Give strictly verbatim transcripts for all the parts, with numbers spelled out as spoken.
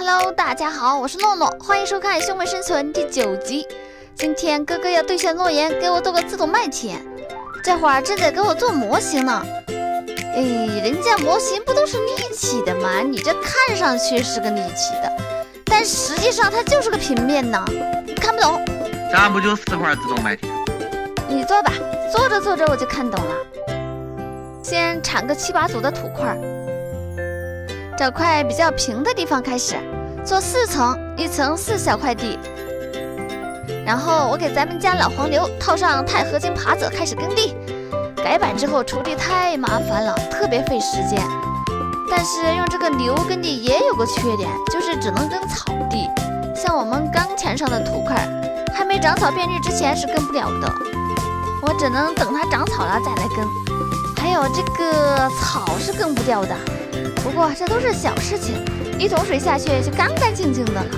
Hello， 大家好，我是诺诺，欢迎收看《兄妹生存》第九集。今天哥哥要兑现诺言，给我做个自动麦田。这会儿正在给我做模型呢。哎，人家模型不都是立体的吗？你这看上去是个立体的，但实际上它就是个平面呢，你看不懂。 咱不就四块自动麦田？ 你做吧，做着做着我就看懂了。先铲个七八组的土块。 找块比较平的地方开始，做四层，一层四小块地。然后我给咱们家老黄牛套上钛合金耙子，开始耕地。改版之后锄地太麻烦了，特别费时间。但是用这个牛耕地也有个缺点，就是只能耕草地。像我们刚填上的土块，还没长草变绿之前是耕不了的。我只能等它长草了再来耕。还有这个草是耕不掉的。 不过这都是小事情，一桶水下去就干干净净的了。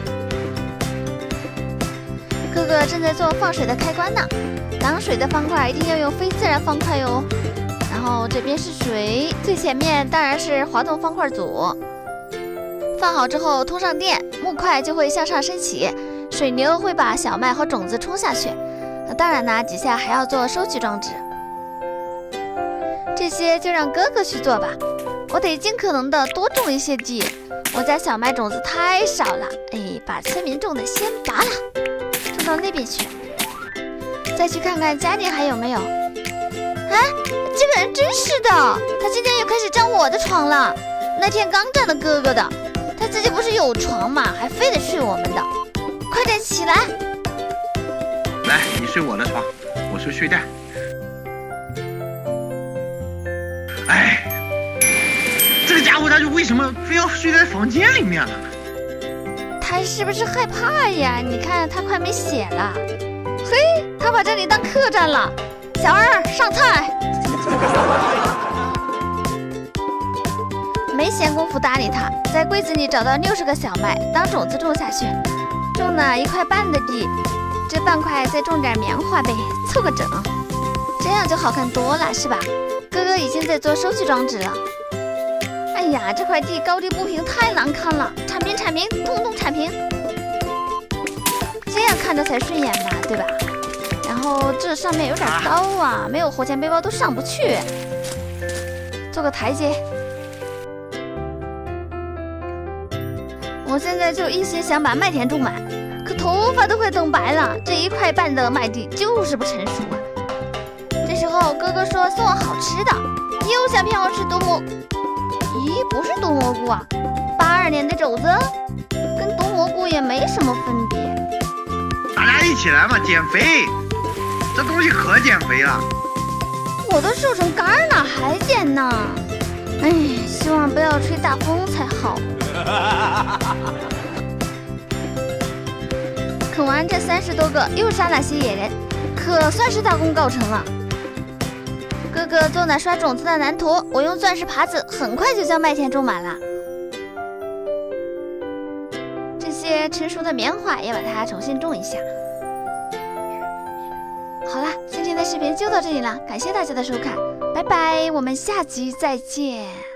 哥哥正在做放水的开关呢，挡水的方块一定要用非自然方块哟。然后这边是水，最前面当然是滑动方块组。放好之后通上电，木块就会向上升起，水流会把小麦和种子冲下去。当然呢，底下还要做收集装置。这些就让哥哥去做吧。 我得尽可能的多种一些地，我家小麦种子太少了，哎，把村民种的先拔了，种到那边去。再去看看家里还有没有。哎，这个人真是的，他今天又开始占我的床了。那天刚占了哥哥的，他自己不是有床嘛，还非得睡我们的。快点起来！ 来，你睡我的床，我睡睡袋。哎。 这个家伙，他就为什么非要睡在房间里面了？ 他是不是害怕呀？你看他快没血了。嘿，他把这里当客栈了。小二上菜。没闲工夫搭理他，在柜子里找到六十个小麦当种子种下去，种了一块半的地，这半块再种点棉花呗，凑个整，这样就好看多了，是吧？哥哥已经在做收集装置了。 哎呀，这块地高低不平，太难看了！铲平，铲平，通通铲平，这样看着才顺眼吧，对吧？然后这上面有点高啊，没有火箭背包都上不去，做个台阶。我现在就一心想把麦田种满，可头发都快等白了，这一块半的麦地就是不成熟啊。这时候哥哥说送我好吃的，又想骗我吃毒蘑。 咦，不是毒蘑菇啊，八二年的肘子，跟毒蘑菇也没什么分别。 大家一起来嘛，减肥，这东西可减肥了。 我都瘦成干了，还减呢？哎，希望不要吹大风才好。啃完这三十多个，又杀那些野人，可算是大功告成了。 哥哥做那刷种子的蓝图，我用钻石耙子很快就将麦田种满了。这些成熟的棉花也把它重新种一下。好了，今天的视频就到这里了，感谢大家的收看，拜拜，我们下集再见。